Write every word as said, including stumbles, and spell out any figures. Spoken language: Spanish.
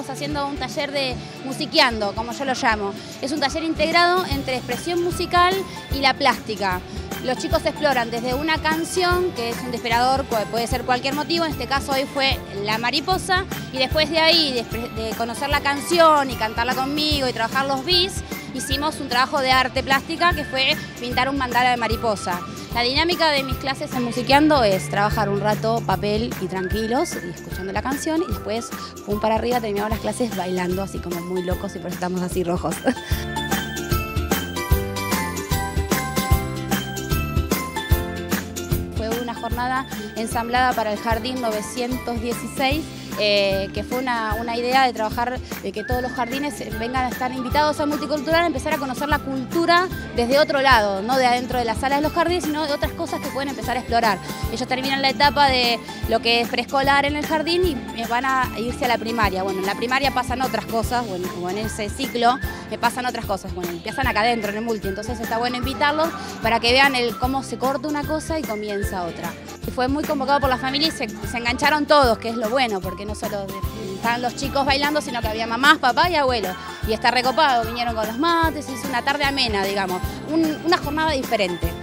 chicos haciendo un taller de musiqueando, como yo lo llamo. Es un taller integrado entre expresión musical y la plástica. Los chicos exploran desde una canción, que es un disparador, puede ser cualquier motivo, en este caso hoy fue La Mariposa, y después de ahí, de, de conocer la canción y cantarla conmigo y trabajar los beats, hicimos un trabajo de arte plástica que fue pintar un mandala de mariposa. La dinámica de mis clases en Musiqueando es trabajar un rato papel y tranquilos y escuchando la canción, y después, pum para arriba, terminamos las clases bailando así como muy locos, y por eso estamos así rojos. Jornada ensamblada para el Jardín novecientos dieciséis, eh, que fue una, una idea de trabajar, de que todos los jardines vengan a estar invitados a Multicultural, a empezar a conocer la cultura desde otro lado, no de adentro de la sala de los jardines, sino de otras cosas que pueden empezar a explorar. Ellos terminan la etapa de lo que es preescolar en el jardín y van a irse a la primaria. Bueno, en la primaria pasan otras cosas, bueno, o en ese ciclo me pasan otras cosas, bueno, empiezan acá adentro en el multi, entonces está bueno invitarlos para que vean el cómo se corta una cosa y comienza otra. Y fue muy convocado por la familia y se, se engancharon todos, que es lo bueno, porque no solo estaban los chicos bailando, sino que había mamás, papá y abuelos. Y está recopado, vinieron con los mates, hizo una tarde amena, digamos, un, una jornada diferente.